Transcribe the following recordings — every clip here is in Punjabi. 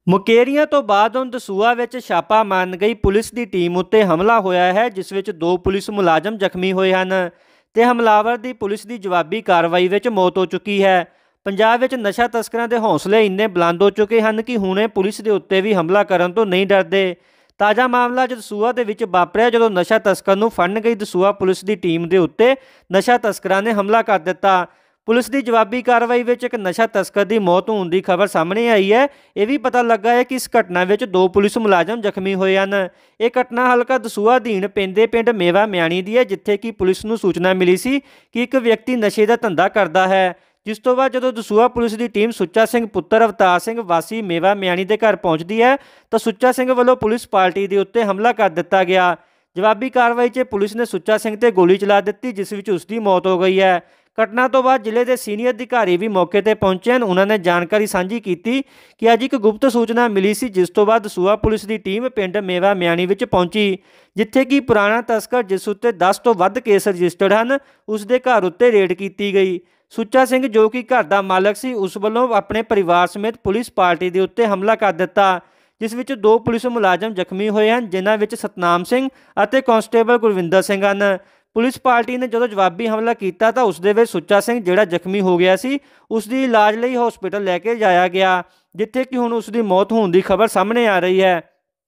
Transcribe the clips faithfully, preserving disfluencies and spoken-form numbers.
ਮੁਕੇਰੀਆਂ ਤੋਂ ਬਾਅਦ ਹੁਣ ਦਸੂਹਾ ਵਿੱਚ ਛਾਪਾ ਮਾਰਨ ਗਈ ਪੁਲਿਸ ਦੀ ਟੀਮ ਉੱਤੇ ਹਮਲਾ ਹੋਇਆ ਹੈ, ਜਿਸ ਵਿੱਚ ਦੋ ਪੁਲਿਸ ਮੁਲਾਜ਼ਮ ਜ਼ਖਮੀ ਹੋਏ ਹਨ ਤੇ ਹਮਲਾਵਰ ਦੀ ਪੁਲਿਸ ਦੀ ਜਵਾਬੀ ਕਾਰਵਾਈ ਵਿੱਚ ਮੌਤ ਹੋ ਚੁੱਕੀ ਹੈ। ਪੰਜਾਬ ਵਿੱਚ ਨਸ਼ਾ ਤਸਕਰਾਂ ਦੇ ਹੌਸਲੇ ਇੰਨੇ ਬੁਲੰਦ ਹੋ ਚੁੱਕੇ ਹਨ ਕਿ ਹੁਣ ਇਹ ਪੁਲਿਸ ਦੇ ਉੱਤੇ ਵੀ ਹਮਲਾ ਕਰਨ ਤੋਂ ਨਹੀਂ ਡਰਦੇ। ਤਾਜ਼ਾ ਮਾਮਲਾ ਅੱਜ ਦਸੂਹਾ ਦੇ ਵਿੱਚ ਵਾਪਰਿਆ, ਜਦੋਂ ਨਸ਼ਾ ਤਸਕਰ ਨੂੰ ਫੜਨ ਗਈ ਦਸੂਹਾ ਪੁਲਿਸ ਦੀ ਟੀਮ ਦੇ ਉੱਤੇ ਨਸ਼ਾ ਤਸਕਰਾਂ ਨੇ ਹਮਲਾ ਕਰ ਦਿੱਤਾ। ਪੁਲਿਸ ਦੀ ਜਵਾਬੀ ਕਾਰਵਾਈ ਵਿੱਚ ਇੱਕ ਨਸ਼ਾ ਤਸਕਰ ਦੀ ਮੌਤ ਹੋਣ ਦੀ ਖਬਰ ਸਾਹਮਣੇ ਆਈ ਹੈ। ਇਹ ਵੀ ਪਤਾ ਲੱਗਾ ਹੈ ਕਿ ਇਸ ਘਟਨਾ ਵਿੱਚ ਦੋ ਪੁਲਿਸ ਮੁਲਾਜ਼ਮ ਜ਼ਖਮੀ ਹੋਏ ਹਨ। ਇਹ ਘਟਨਾ ਹਲਕਾ ਦਸੂਹਾ ਅਧੀਨ ਪੈਂਦੇ ਪਿੰਡ ਮੇਵਾ ਮਿਆਣੀ ਦੀ ਹੈ, ਜਿੱਥੇ ਕਿ ਪੁਲਿਸ ਨੂੰ ਸੂਚਨਾ ਮਿਲੀ ਸੀ ਕਿ ਇੱਕ ਵਿਅਕਤੀ ਨਸ਼ੇ ਦਾ ਧੰਦਾ ਕਰਦਾ ਹੈ। ਜਿਸ ਤੋਂ ਬਾਅਦ ਜਦੋਂ ਦਸੂਹਾ ਪੁਲਿਸ ਦੀ ਟੀਮ ਸੁੱਚਾ ਸਿੰਘ ਪੁੱਤਰ ਅਵਤਾਰ ਸਿੰਘ ਵਾਸੀ ਮੇਵਾ ਮਿਆਣੀ ਦੇ ਘਰ ਪਹੁੰਚਦੀ ਹੈ ਤਾਂ ਸੁੱਚਾ ਸਿੰਘ ਵੱਲੋਂ ਪੁਲਿਸ ਪਾਰਟੀ ਦੇ ਉੱਤੇ ਹਮਲਾ ਕਰ ਦਿੱਤਾ ਗਿਆ। ਜਵਾਬੀ ਕਾਰਵਾਈ 'ਚ ਪੁਲਿਸ ਨੇ ਸੁੱਚਾ ਸਿੰਘ ਤੇ ਗੋਲੀ ਚਲਾ ਦਿੱਤੀ, ਜਿਸ ਵਿੱਚ ਉਸ ਦੀ ਮੌਤ ਹੋ ਗਈ ਹੈ। ਘਟਨਾ ਤੋਂ ਬਾਅਦ ਜ਼ਿਲ੍ਹੇ ਦੇ ਸੀਨੀਅਰ ਅਧਿਕਾਰੀ ਵੀ ਮੌਕੇ 'ਤੇ ਪਹੁੰਚੇ ਹਨ। ਉਹਨਾਂ ਨੇ ਜਾਣਕਾਰੀ ਸਾਂਝੀ ਕੀਤੀ ਕਿ ਅੱਜ ਇੱਕ ਗੁਪਤ ਸੂਚਨਾ ਮਿਲੀ ਸੀ, ਜਿਸ ਤੋਂ ਬਾਅਦ ਦਸੂਹਾ ਪੁਲਿਸ ਦੀ ਟੀਮ ਪਿੰਡ ਮੇਵਾ ਮਿਆਣੀ ਵਿੱਚ ਪਹੁੰਚੀ, ਜਿੱਥੇ ਕਿ ਪੁਰਾਣਾ ਤਸਕਰ ਜਿਸ ਉੱਤੇ ਦਸ ਤੋਂ ਵੱਧ ਕੇਸ ਰਜਿਸਟਰਡ ਹਨ, ਉਸ ਦੇ ਘਰ ਉੱਤੇ ਰੇਡ ਕੀਤੀ ਗਈ। ਸੁੱਚਾ ਸਿੰਘ, ਜੋ ਕਿ ਘਰ ਦਾ ਮਾਲਕ ਸੀ, ਉਸ ਵੱਲੋਂ ਆਪਣੇ ਪਰਿਵਾਰ ਸਮੇਤ ਪੁਲਿਸ ਪਾਰਟੀ ਦੇ ਉੱਤੇ ਹਮਲਾ ਕਰ ਦਿੱਤਾ, ਜਿਸ ਵਿੱਚ ਦੋ ਪੁਲਿਸ ਮੁਲਾਜ਼ਮ ਜ਼ਖਮੀ ਹੋਏ ਹਨ, ਜਿਨ੍ਹਾਂ ਵਿੱਚ ਸਤਨਾਮ ਸਿੰਘ ਅਤੇ ਕਾਂਸਟੇਬਲ ਗੁਰਵਿੰਦਰ ਸਿੰਘ ਹਨ। ਪੁਲਿਸ ਪਾਰਟੀ ਨੇ ਜਦੋਂ ਜਵਾਬੀ ਹਮਲਾ ਕੀਤਾ ਤਾਂ ਉਸ ਦੇ ਵਿੱਚ ਸੁੱਚਾ ਸਿੰਘ, ਜਿਹੜਾ ਜ਼ਖਮੀ ਹੋ ਗਿਆ ਸੀ, ਉਸ ਦੀ ਇਲਾਜ ਲਈ ਹਸਪੀਟਲ ਲੈ ਕੇ ਜਾਇਆ ਗਿਆ, ਜਿੱਥੇ ਕਿ ਹੁਣ ਉਸ ਦੀ ਮੌਤ ਹੋਣ ਦੀ ਖਬਰ ਸਾਹਮਣੇ ਆ ਰਹੀ ਹੈ।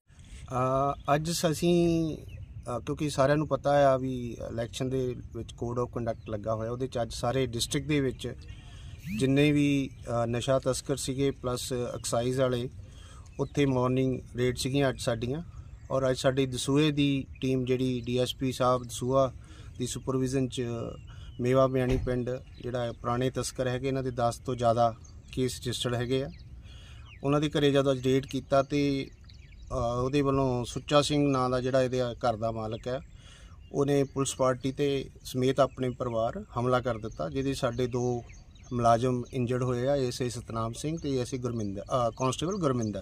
ਅੱਜ ਅਸੀਂ ਕਿਉਂਕਿ ਸਾਰਿਆਂ ਨੂੰ ਪਤਾ ਆ ਵੀ ਇਲੈਕਸ਼ਨ ਦੇ ਵਿੱਚ ਕੋਡ ਆਫ ਕੰਡਕਟ ਲੱਗਾ ਹੋਇਆ, ਉਹਦੇ 'ਚ ਅੱਜ ਸਾਰੇ ਡਿਸਟ੍ਰਿਕਟ ਦੇ ਵਿੱਚ ਜਿੰਨੇ ਵੀ ਨਸ਼ਾ ਤਸਕਰ ਸੀਗੇ ਪਲੱਸ ਐਕਸਾਈਜ਼ ਵਾਲੇ, ਉੱਥੇ ਮਾਰਨਿੰਗ ਰੇਡ ਸੀਗੀਆਂ ਅੱਜ ਸਾਡੀਆਂ। ਔਰ ਅੱਜ ਸਾਡੀ ਦਸੂਹੇ ਦੀ ਟੀਮ ਜਿਹੜੀ ਡੀ ਐਸ ਪੀ ਸਾਹਿਬ ਦਸੂਹਾ ਦੀ ਸੁਪਰਵਿਜ਼ਨ 'ਚ ਮੇਵਾ ਮਿਆਣੀ ਪਿੰਡ, ਜਿਹੜਾ ਪੁਰਾਣੇ ਤਸਕਰ ਹੈਗੇ, ਇਹਨਾਂ ਦੇ ਦਸ ਤੋਂ ਜ਼ਿਆਦਾ ਕੇਸ ਰਜਿਸਟਰਡ ਹੈਗੇ ਆ, ਉਹਨਾਂ ਦੇ ਘਰੇ ਜਦੋਂ ਅੱਜ ਰੇਡ ਕੀਤਾ ਤੇ ਉਹਦੇ ਵੱਲੋਂ ਸੁੱਚਾ ਸਿੰਘ ਨਾਂ ਦਾ ਜਿਹੜਾ ਇਹਦੇ ਘਰ ਦਾ ਮਾਲਕ ਹੈ, ਉਹਨੇ ਪੁਲਿਸ ਪਾਰਟੀ ਤੇ ਸਮੇਤ ਆਪਣੇ ਪਰਿਵਾਰ ਹਮਲਾ ਕਰ ਦਿੱਤਾ, ਜਿਹਦੇ ਸਾਡੇ ਦੋ ਮੁਲਾਜ਼ਮ ਇੰਜਰਡ ਹੋਏ ਆ, ਐਸ ਆਈ ਸਤਨਾਮ ਸਿੰਘ ਤੇ S I Gurminder constable Gurminder.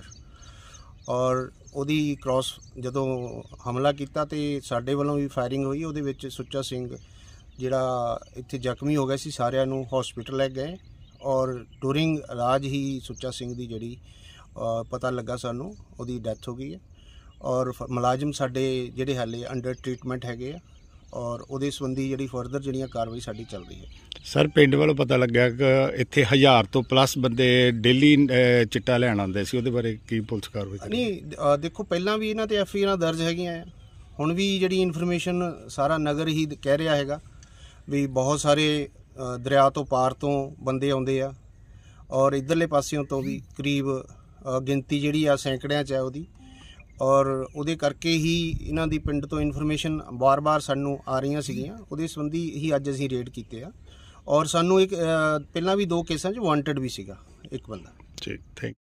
ਔਰ ਉਹਦੀ ਕ੍ਰੋਸ ਜਦੋਂ ਹਮਲਾ ਕੀਤਾ ਤੇ ਸਾਡੇ ਵੱਲੋਂ ਵੀ ਫਾਇਰਿੰਗ ਹੋਈ, ਉਹਦੇ ਵਿੱਚ ਸੁੱਚਾ ਸਿੰਘ ਜਿਹੜਾ ਇੱਥੇ ਜ਼ਖਮੀ ਹੋ ਗਿਆ ਸੀ, ਸਾਰਿਆਂ ਨੂੰ ਹਸਪੀਟਲ ਲੈ ਗਏ। ਔਰ ਡੂਰਿੰਗ ਇਲਾਜ ਹੀ ਸੁੱਚਾ ਸਿੰਘ ਦੀ ਜਿਹੜੀ ਪਤਾ ਲੱਗਾ ਸਾਨੂੰ ਉਹਦੀ ਡੈਥ ਹੋ ਗਈ ਹੈ। ਔਰ ਮੁਲਾਜ਼ਮ ਸਾਡੇ ਜਿਹੜੇ ਹਾਲੇ ਅੰਡਰ ਟ੍ਰੀਟਮੈਂਟ ਹੈਗੇ ਆ, ਔਰ ਉਹਦੇ ਸੰਬੰਧੀ ਜਿਹੜੀ ਫਰਦਰ ਜਿਹੜੀਆਂ ਕਾਰਵਾਈ ਸਾਡੀ ਚੱਲ ਰਹੀ ਹੈ। ਸਰ, ਪਿੰਡ ਵੱਲੋਂ ਪਤਾ ਲੱਗਿਆ ਕਿ ਇੱਥੇ ਹਜ਼ਾਰ ਤੋਂ ਪਲੱਸ ਬੰਦੇ ਡੇਲੀ ਚਿੱਟਾ ਲੈਣ ਆਉਂਦੇ ਸੀ, ਉਹਦੇ ਬਾਰੇ ਕੀ ਪੁਲਿਸ ਕਾਰਵਾਈ? ਨਹੀਂ, ਦੇਖੋ ਪਹਿਲਾਂ ਵੀ ਇਹਨਾਂ ਤੇ ਐਫ ਆਈ ਆਰ ਦਰਜ ਹੈਗੀਆਂ ਆ, ਹੁਣ ਵੀ ਜਿਹੜੀ ਇਨਫੋਰਮੇਸ਼ਨ ਸਾਰਾ ਨਗਰ ਹੀ ਕਹਿ ਰਿਹਾ ਹੈਗਾ ਵੀ ਬਹੁਤ ਸਾਰੇ ਦਰਿਆ ਤੋਂ ਪਾਰ ਤੋਂ ਬੰਦੇ ਆਉਂਦੇ ਆ, ਔਰ ਇੱਧਰਲੇ ਪਾਸਿਓਂ ਤੋਂ ਵੀ ਕਰੀਬ ਗਿਣਤੀ ਜਿਹੜੀ ਆ ਸੈਂਕੜਿਆਂ 'ਚ ਹੈ ਉਹਦੀ। ਔਰ ਉਹਦੇ ਕਰਕੇ ਹੀ ਇਹਨਾਂ ਦੀ ਪਿੰਡ ਤੋਂ ਇਨਫੋਰਮੇਸ਼ਨ ਵਾਰ-ਵਾਰ ਸਾਨੂੰ ਆ ਰਹੀਆਂ ਸੀਗੀਆਂ, ਉਹਦੇ ਸੰਬੰਧੀ ਹੀ ਅੱਜ ਅਸੀਂ ਰੇਡ ਕੀਤੇ ਆ। ਔਰ ਸਾਨੂੰ ਇੱਕ ਪਹਿਲਾਂ ਵੀ ਦੋ ਕੇਸਾਂ 'ਚ ਵਾਂਟਡ ਵੀ ਸੀਗਾ ਇੱਕ ਬੰਦਾ। ਠੀਕ, ਥੈਂਕ